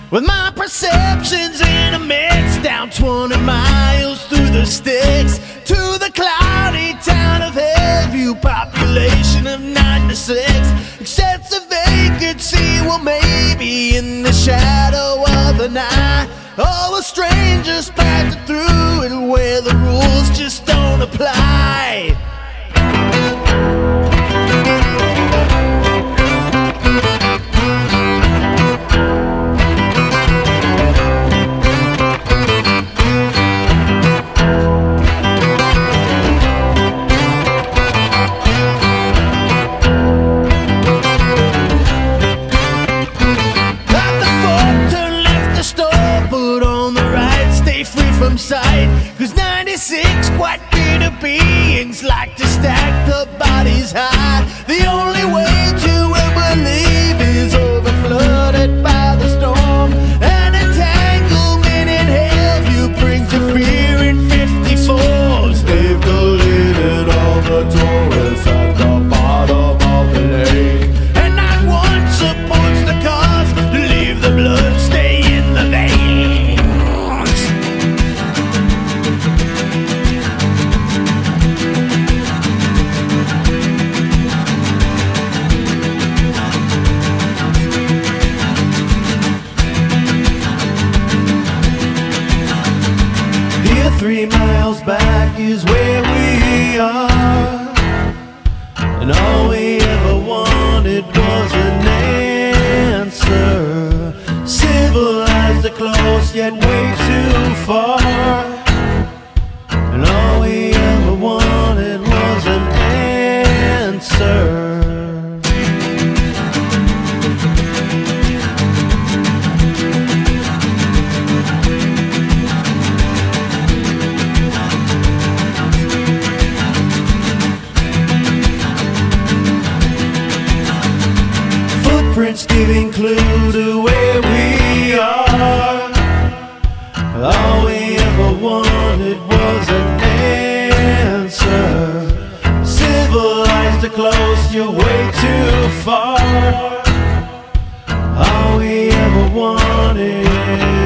with my perceptions in a mix, down 20 miles through the sticks to the cloudy town of Hillview, population of 96. Excessive vacancy, well maybe in the shadow of the night, all the strangers passing through and where the rules just don't apply. From sight, 'cause 96 quite bitter beings like to stack the bodies high. The only way to ever leave is overflooded by the storm. An entanglement in Hillview brings you fear in 54s. They've deleted all the tourists at the bottom of the lake, and not one supports the cause to leave the blood stay in the veins. Here 3 miles back is where we are, and all we ever wanted was an answer. Civilized are close yet way too far, and all we ever wanted was an answer. Footprints giving clue to where we are. All we ever wanted was an answer. Civilized are close, you're way too far. All we ever wanted